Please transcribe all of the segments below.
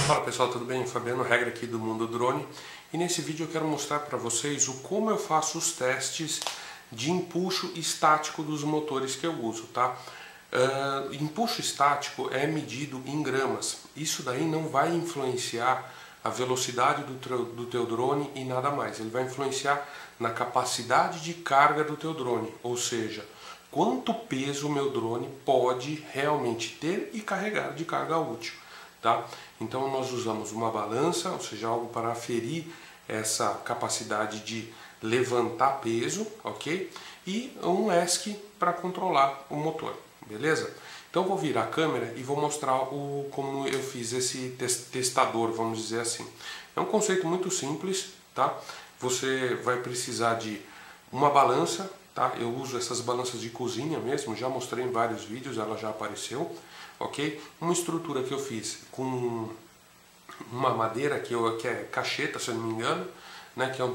Fala pessoal, tudo bem? Fabiano Regra aqui do Mundo Drone, e nesse vídeo eu quero mostrar para vocês como eu faço os testes de empuxo estático dos motores que eu uso, tá? Empuxo estático é medido em gramas. Isso daí não vai influenciar a velocidade do teu drone e nada mais. Ele vai influenciar na capacidade de carga do teu drone, ou seja, quanto peso o meu drone pode realmente ter e carregar de carga útil. Tá? Então nós usamos uma balança, ou seja, algo para aferir essa capacidade de levantar peso, ok? E um ESC para controlar o motor, beleza? Então eu vou virar a câmera e vou mostrar como eu fiz esse testador, vamos dizer assim. É um conceito muito simples, tá? Você vai precisar de uma balança, tá? Eu uso essas balanças de cozinha mesmo, já mostrei em vários vídeos, ela já apareceu. Ok? Uma estrutura que eu fiz com uma madeira que é cacheta, se eu não me engano, né? Que é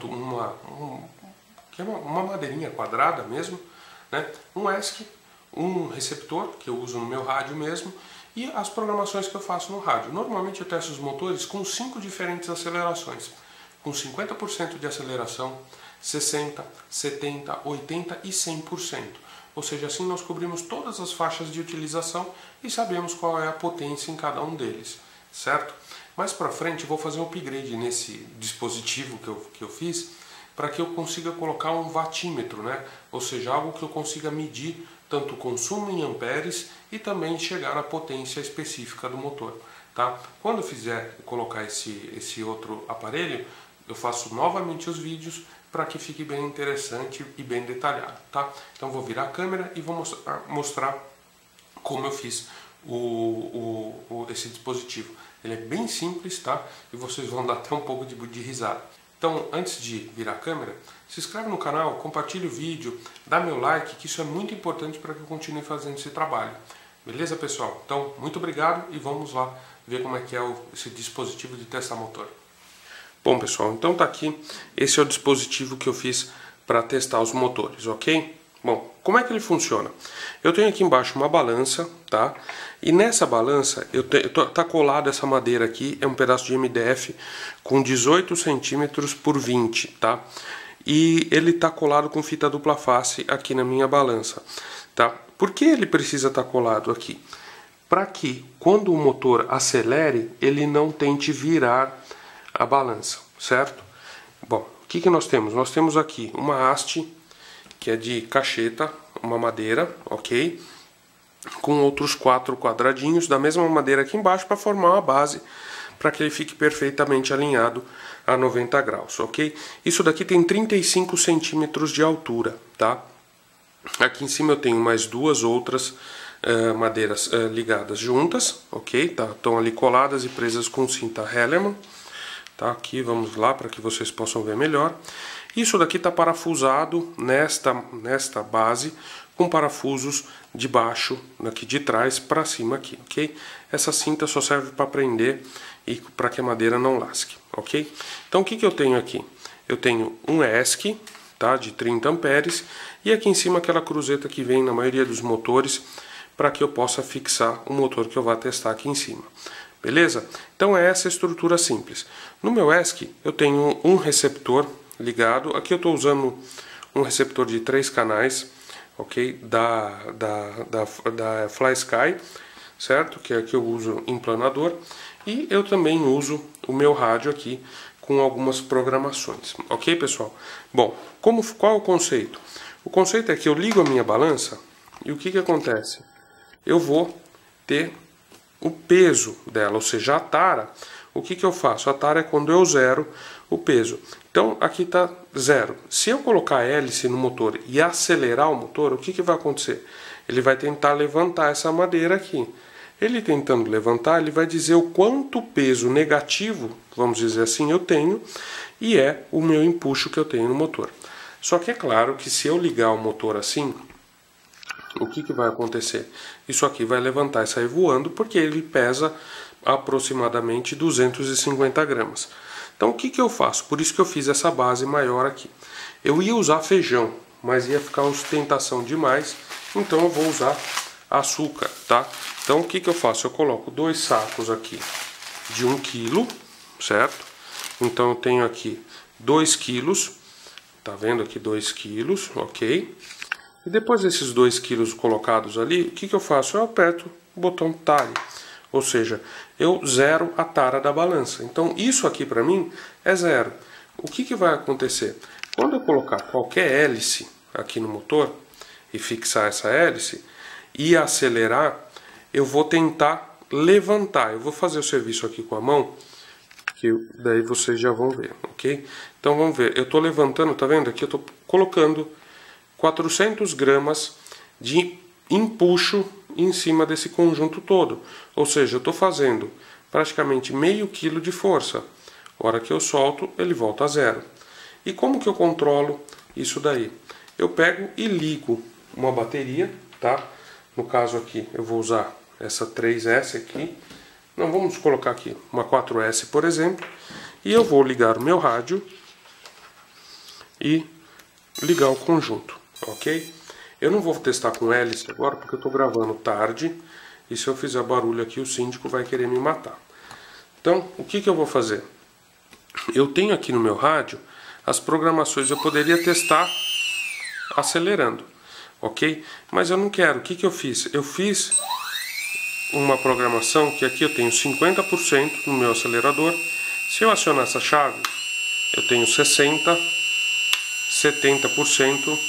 uma madeirinha quadrada mesmo, né? Um ESC, um receptor que eu uso no meu rádio mesmo e as programações que eu faço no rádio. Normalmente eu testo os motores com 5 diferentes acelerações, com 50% de aceleração, 60%, 70%, 80% e 100%. Ou seja, assim nós cobrimos todas as faixas de utilização e sabemos qual é a potência em cada um deles, certo? Mais para frente eu vou fazer um upgrade nesse dispositivo que eu fiz para que eu consiga colocar um watímetro, né? Ou seja, algo que eu consiga medir tanto o consumo em amperes e também chegar à potência específica do motor, tá? Quando eu colocar esse outro aparelho, eu faço novamente os vídeos para que fique bem interessante e bem detalhado, tá? Então vou virar a câmera e vou mostrar como eu fiz esse dispositivo. Ele é bem simples, tá? E vocês vão dar até um pouco de risada. Então, antes de virar a câmera, se inscreve no canal, compartilhe o vídeo, dá meu like, que isso é muito importante para que eu continue fazendo esse trabalho. Beleza, pessoal? Então, muito obrigado e vamos lá ver como é que é esse dispositivo de testar motor. Bom pessoal, então tá aqui, esse é o dispositivo que eu fiz para testar os motores, ok? Bom, como é que ele funciona? Eu tenho aqui embaixo uma balança, tá? E nessa balança, tá colado essa madeira aqui, é um pedaço de MDF com 18 centímetros por 20, tá? E ele tá colado com fita dupla face aqui na minha balança, tá? Por que ele precisa estar colado aqui? Para que quando o motor acelere, ele não tente virar a balança, certo? Bom, o que nós temos? Nós temos aqui uma haste que é de cacheta, uma madeira, ok? Com outros 4 quadradinhos da mesma madeira aqui embaixo para formar uma base para que ele fique perfeitamente alinhado a 90 graus, ok? Isso daqui tem 35 centímetros de altura, tá? Aqui em cima eu tenho mais duas outras madeiras ligadas juntas, ok? Tá? Estão ali coladas e presas com cinta Hellerman. Tá, aqui vamos lá para que vocês possam ver melhor. Isso daqui está parafusado nesta base com parafusos de baixo, aqui de trás para cima aqui, ok? Essa cinta só serve para prender e para que a madeira não lasque, ok? Então o que eu tenho aqui? Eu tenho um ESC, tá, de 30 amperes e aqui em cima aquela cruzeta que vem na maioria dos motores para que eu possa fixar o motor que eu vou testar aqui em cima. Beleza? Então é essa estrutura simples. No meu ESC eu tenho um receptor ligado. Aqui eu estou usando um receptor de 3 canais, ok? Da FlySky, certo? Que é que eu uso em planador. E eu também uso o meu rádio aqui com algumas programações, ok, pessoal? Bom, qual é o conceito? O conceito é que eu ligo a minha balança e o que acontece? Eu vou ter o peso dela, ou seja, a tara. O que eu faço? A tara é quando eu zero o peso. Então aqui está zero. Se eu colocar a hélice no motor e acelerar o motor, o que vai acontecer? Ele vai tentar levantar essa madeira aqui. Ele tentando levantar, ele vai dizer o quanto peso negativo, vamos dizer assim, eu tenho, e é o meu empuxo que eu tenho no motor. Só que é claro que se eu ligar o motor assim, o que vai acontecer? Isso aqui vai levantar e sair voando porque ele pesa aproximadamente 250 gramas. Então o que eu faço? Por isso que eu fiz essa base maior aqui. Eu ia usar feijão, mas ia ficar ostentação demais, então eu vou usar açúcar, tá? Então o que eu faço? Eu coloco 2 sacos aqui de 1 kg, certo? Então eu tenho aqui 2 quilos, tá vendo aqui 2 quilos, ok? E depois desses 2 quilos colocados ali, o que eu faço? Eu aperto o botão tare, ou seja, eu zero a tara da balança. Então isso aqui para mim é zero. O que vai acontecer? Quando eu colocar qualquer hélice aqui no motor e fixar essa hélice e acelerar, eu vou tentar levantar. Eu vou fazer o serviço aqui com a mão, que daí vocês já vão ver, ok? Então vamos ver, eu estou levantando, tá vendo? Aqui eu estou colocando 400 gramas de empuxo em cima desse conjunto todo. Ou seja, eu estou fazendo praticamente meio quilo de força. A hora que eu solto, ele volta a zero. E como que eu controlo isso daí? Eu pego e ligo uma bateria, tá? No caso aqui, eu vou usar essa 3S aqui. Não, vamos colocar aqui uma 4S, por exemplo. E eu vou ligar o meu rádio e ligar o conjunto, ok? Eu não vou testar com hélice agora, porque eu estou gravando tarde. E se eu fizer barulho aqui, o síndico vai querer me matar. Então, o que eu vou fazer? Eu tenho aqui no meu rádio as programações, eu poderia testar acelerando, ok? Mas eu não quero. O que eu fiz? Eu fiz uma programação que aqui eu tenho 50% no meu acelerador. Se eu acionar essa chave, eu tenho 60%, 70%,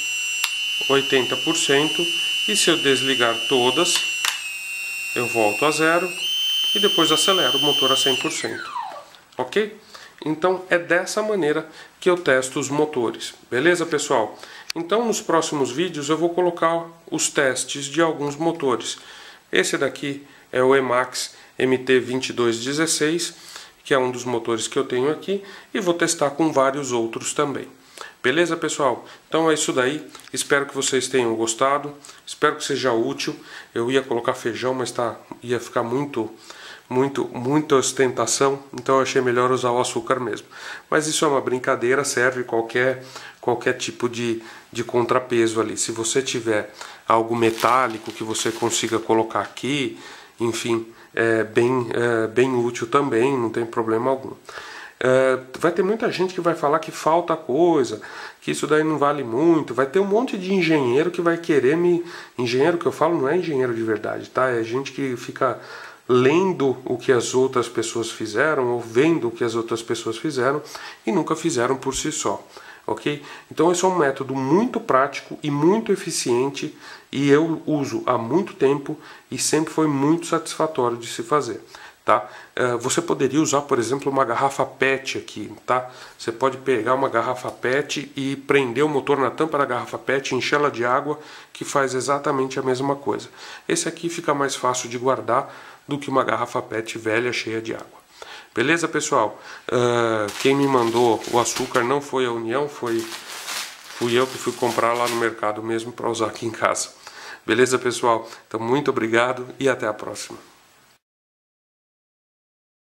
80%. E se eu desligar todas, eu volto a zero e depois acelero o motor a 100%, ok? Então é dessa maneira que eu testo os motores, beleza, pessoal? Então nos próximos vídeos eu vou colocar os testes de alguns motores. Esse daqui é o Emax MT2216, que é um dos motores que eu tenho aqui, e vou testar com vários outros também. Beleza, pessoal? Então é isso daí. Espero que vocês tenham gostado. Espero que seja útil. Eu ia colocar feijão, mas ia ficar muita ostentação, então eu achei melhor usar o açúcar mesmo. Mas isso é uma brincadeira, serve qualquer tipo de contrapeso ali. Se você tiver algo metálico que você consiga colocar aqui, enfim, é bem útil também, não tem problema algum. Vai ter muita gente que vai falar que falta coisa, que isso daí não vale muito. Vai ter um monte de engenheiro que vai querer me... Engenheiro que eu falo não é engenheiro de verdade, tá? É gente que fica lendo o que as outras pessoas fizeram ou vendo o que as outras pessoas fizeram e nunca fizeram por si só, ok? Então esse é um método muito prático e muito eficiente e eu uso há muito tempo e sempre foi muito satisfatório de se fazer, tá? Você poderia usar, por exemplo, uma garrafa PET aqui, tá? Você pode pegar uma garrafa PET e prender o motor na tampa da garrafa PET, enchê-la de água, que faz exatamente a mesma coisa. Esse aqui fica mais fácil de guardar do que uma garrafa PET velha cheia de água. Beleza, pessoal? Quem me mandou o açúcar não foi a União, fui eu que fui comprar lá no mercado mesmo para usar aqui em casa. Beleza, pessoal? Então, muito obrigado e até a próxima.